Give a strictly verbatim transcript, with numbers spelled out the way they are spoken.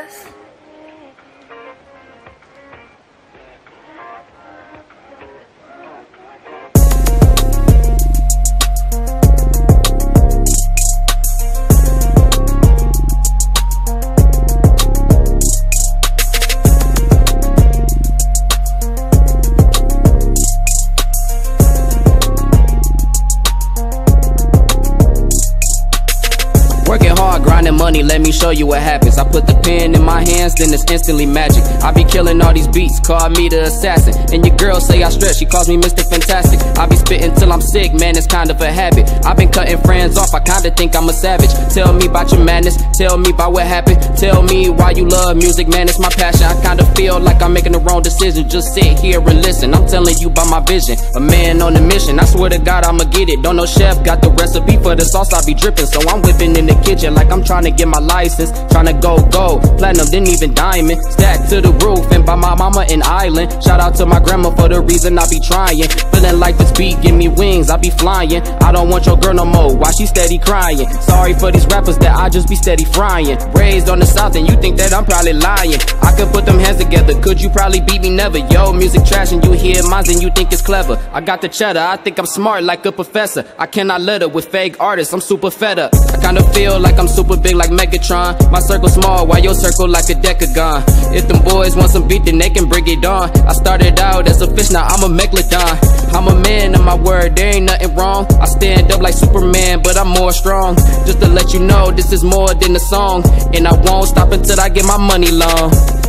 us. Working hard, grinding money, let me show you what happens. I put the pen in my hands, then it's instantly magic. I be killing all these beats, call me the assassin. And your girl say I stress, she calls me Mister Fantastic. I be spitting till I'm sick, man, it's kind of a habit. I been cutting friends off, I kinda think I'm a savage. Tell me about your madness, tell me about what happened. Tell me why you love music, man, it's my passion. I kinda feel like I'm making the wrong decision. Just sit here and listen, I'm telling you about my vision. A man on a mission, I swear to God I'ma get it. Don't know chef, got the recipe for the sauce I be dripping. So I'm whipping in the kitchen like I'm trying to get my license. Trying to go gold, platinum, then even diamond. Stacked to the roof and by my mama in Island. Shout out to my grandma for the reason I be trying. Feeling like this beat give me wings, I be flying. I don't want your girl no more, why she steady crying? Sorry for these rappers that I just be steady frying. Raised on the south and you think that I'm probably lying. I could put them hands together, could you probably beat me? Never. Yo, music trash and you hear mine and you think it's clever. I got the cheddar, I think I'm smart like a professor. I cannot let up with fake artists, I'm super fed up. I kinda feel like I'm super big like Megatron. My circle small while your circle like a decagon. If them boys want some beat then they can bring it on. I started out as a fish, now I'm a megalodon. I'm a man of my word, there ain't nothing wrong. I stand up like Superman, but I'm more strong. Just to let you know, this is more than a song. And I won't stop until I get my money long.